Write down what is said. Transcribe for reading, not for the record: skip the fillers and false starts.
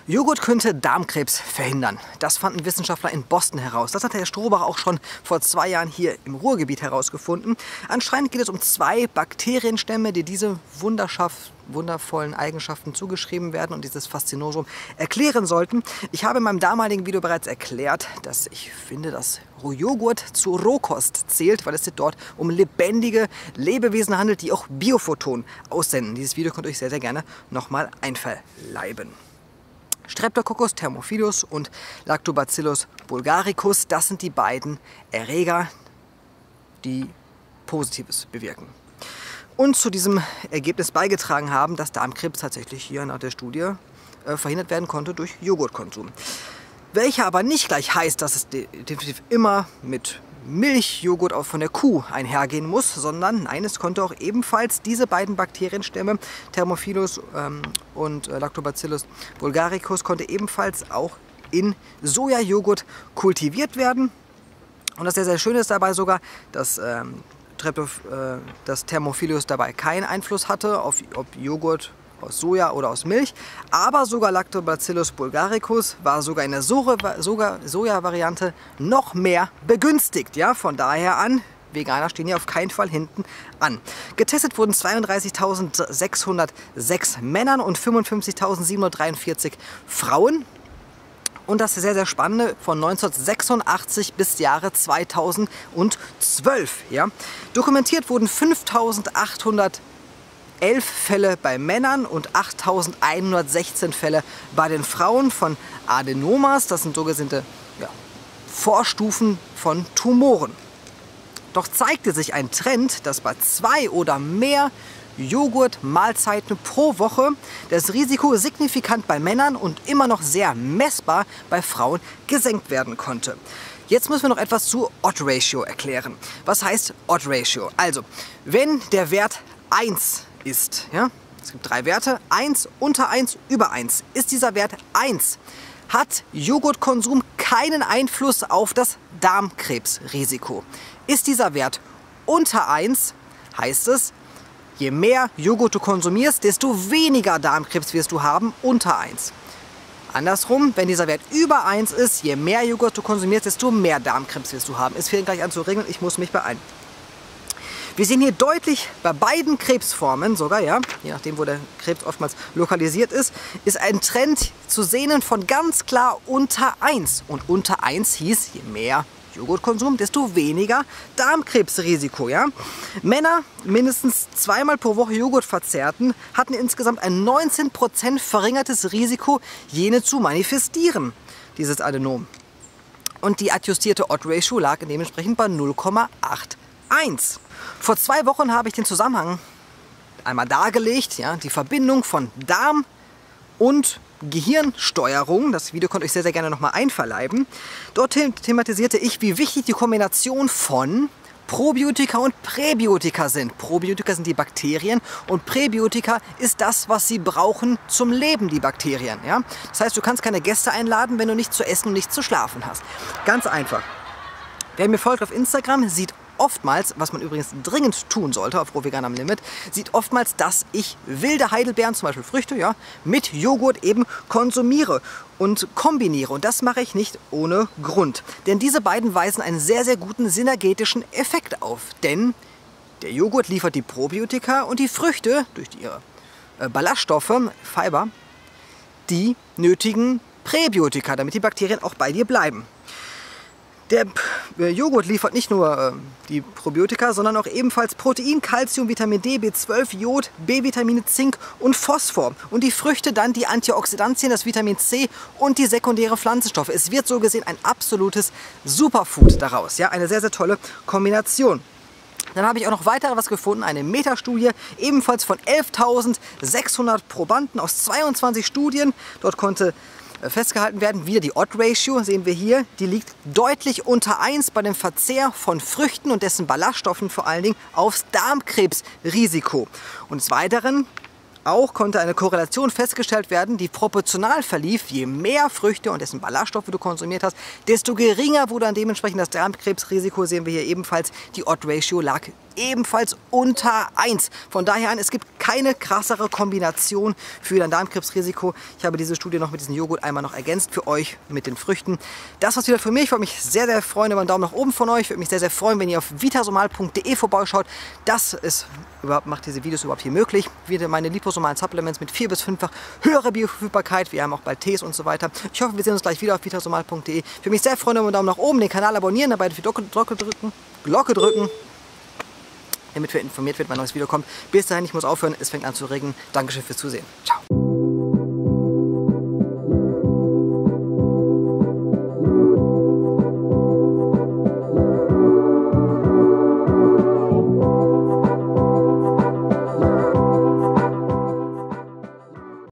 Joghurt könnte Darmkrebs verhindern. Das fanden Wissenschaftler in Boston heraus. Das hat Herr Strohbach auch schon vor 2 Jahren hier im Ruhrgebiet herausgefunden. Anscheinend geht es um 2 Bakterienstämme, die diese wundervollen Eigenschaften zugeschrieben werden und dieses Faszinosum erklären sollten. Ich habe in meinem damaligen Video bereits erklärt, dass ich finde, dass Joghurt zu Rohkost zählt, weil es sich dort um lebendige Lebewesen handelt, die auch Biophoton aussenden. Dieses Video könnt ihr euch sehr, sehr gerne nochmal einverleiben. Streptococcus thermophilus und Lactobacillus bulgaricus, das sind die beiden Erreger, die Positives bewirken. Und zu diesem Ergebnis beigetragen haben, dass Darmkrebs tatsächlich hier nach der Studie verhindert werden konnte durch Joghurtkonsum. Welcher aber nicht gleich heißt, dass es definitiv immer mit Milchjoghurt auch von der Kuh einhergehen muss, sondern nein, es konnte auch ebenfalls diese beiden Bakterienstämme, Thermophilus und Lactobacillus bulgaricus, konnte ebenfalls auch in Sojajoghurt kultiviert werden. Und das sehr, sehr Schöne ist dabei sogar, dass das Thermophilus dabei keinen Einfluss hatte auf ob Joghurt aus Soja oder aus Milch, aber sogar Lactobacillus bulgaricus war sogar in der Soja-Variante noch mehr begünstigt. Ja, von daher an, Veganer stehen hier auf keinen Fall hinten an. Getestet wurden 32.606 Männern und 55.743 Frauen. Und das sehr, sehr Spannende, von 1986 bis Jahre 2012. Ja. Dokumentiert wurden 5.811 Fälle bei Männern und 8.116 Fälle bei den Frauen von Adenomas. Das sind sogenannte Vorstufen von Tumoren. Doch zeigte sich ein Trend, dass bei 2 oder mehr Joghurt-Mahlzeiten pro Woche das Risiko signifikant bei Männern und immer noch sehr messbar bei Frauen gesenkt werden konnte. Jetzt müssen wir noch etwas zu Odd-Ratio erklären. Was heißt Odd-Ratio? Also, wenn der Wert 1 ist, ja, es gibt 3 Werte, 1, unter 1, über 1, ist dieser Wert 1, hat Joghurtkonsum keinen Einfluss auf das Darmkrebsrisiko. Ist dieser Wert unter 1, heißt es, je mehr Joghurt du konsumierst, desto weniger Darmkrebs wirst du haben, unter 1. Andersrum, wenn dieser Wert über 1 ist, je mehr Joghurt du konsumierst, desto mehr Darmkrebs wirst du haben. Es fängt gleich an zu regeln, ich muss mich beeilen. Wir sehen hier deutlich bei beiden Krebsformen sogar, ja, je nachdem wo der Krebs oftmals lokalisiert ist ein Trend zu sehen von ganz klar unter 1. Und unter 1 hieß, je mehr Joghurtkonsum, desto weniger Darmkrebsrisiko. Ja? Männer, mindestens 2-mal pro Woche Joghurt verzehrten, hatten insgesamt ein 19% verringertes Risiko, jene zu manifestieren, dieses Adenom. Und die adjustierte Odd-Ratio lag dementsprechend bei 0,81. Vor 2 Wochen habe ich den Zusammenhang einmal dargelegt, ja, die Verbindung von Darm und Gehirnsteuerung. Das Video könnt ihr euch sehr, sehr gerne nochmal einverleiben. Dort thematisierte ich, wie wichtig die Kombination von Probiotika und Präbiotika sind. Probiotika sind die Bakterien und Präbiotika ist das, was sie brauchen zum Leben, die Bakterien. Ja? Das heißt, du kannst keine Gäste einladen, wenn du nichts zu essen und nichts zu schlafen hast. Ganz einfach. Wer mir folgt auf Instagram, sieht oftmals, was man übrigens dringend tun sollte auf Rohvegan am Limit, sieht oftmals, dass ich wilde Heidelbeeren, zum Beispiel Früchte, ja, mit Joghurt eben konsumiere und kombiniere. Und das mache ich nicht ohne Grund. Denn diese beiden weisen einen sehr, sehr guten synergetischen Effekt auf. Denn der Joghurt liefert die Probiotika und die Früchte, durch ihre Ballaststoffe, Fiber, die nötigen Präbiotika, damit die Bakterien auch bei dir bleiben. Der Joghurt liefert nicht nur die Probiotika, sondern auch ebenfalls Protein, Calcium, Vitamin D, B12, Jod, B-Vitamine, Zink und Phosphor. Und die Früchte dann die Antioxidantien, das Vitamin C und die sekundäre Pflanzenstoffe. Es wird so gesehen ein absolutes Superfood daraus. Ja, eine sehr, sehr tolle Kombination. Dann habe ich auch noch weitere was gefunden, eine Metastudie, ebenfalls von 11.600 Probanden aus 22 Studien. Dort konnte festgehalten werden, wieder die Odd-Ratio, sehen wir hier, die liegt deutlich unter 1 bei dem Verzehr von Früchten und dessen Ballaststoffen vor allen Dingen aufs Darmkrebsrisiko. Und des Weiteren auch konnte eine Korrelation festgestellt werden, die proportional verlief, je mehr Früchte und dessen Ballaststoffe du konsumiert hast, desto geringer wurde dann dementsprechend das Darmkrebsrisiko, sehen wir hier ebenfalls, die Odd-Ratio lag ebenfalls unter 1. Von daher an, es gibt keine krassere Kombination für dein Darmkrebsrisiko. Ich habe diese Studie noch mit diesem Joghurt einmal noch ergänzt für euch mit den Früchten. Das war's wieder für mich. Ich würde mich sehr, sehr freuen über einen Daumen nach oben von euch. Ich würde mich sehr, sehr freuen, wenn ihr auf vitasomal.de vorbeischaut. Das macht diese Videos überhaupt hier möglich. Wieder meine liposomalen Supplements mit 4- bis 5-fach höherer Bioverfügbarkeit. Wir haben auch bald Tees und so weiter. Ich hoffe, wir sehen uns gleich wieder auf vitasomal.de. Ich würde mich sehr freuen über einen Daumen nach oben, den Kanal abonnieren, dabei die Glocke drücken, damit ihr informiert werdet, wann ein neues Video kommt. Bis dahin, ich muss aufhören, es fängt an zu regnen. Dankeschön fürs Zusehen. Ciao.